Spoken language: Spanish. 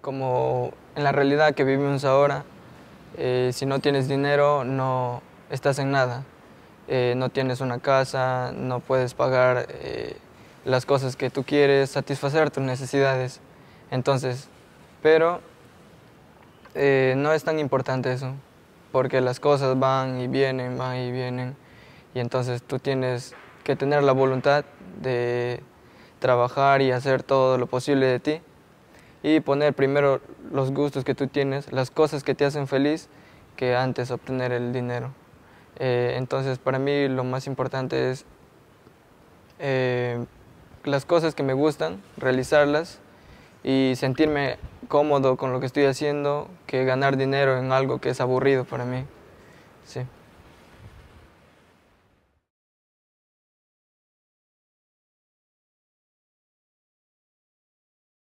como en la realidad que vivimos ahora, si no tienes dinero no estás en nada. No tienes una casa, no puedes pagar las cosas que tú quieres, satisfacer tus necesidades. Entonces, pero no es tan importante eso, porque las cosas van y vienen, y entonces tú tienes que tener la voluntad de trabajar y hacer todo lo posible de ti y poner primero los gustos que tú tienes, las cosas que te hacen feliz, que antes obtener el dinero. Entonces, para mí lo más importante es las cosas que me gustan, realizarlas y sentirme cómodo con lo que estoy haciendo, que ganar dinero en algo que es aburrido para mí. Sí.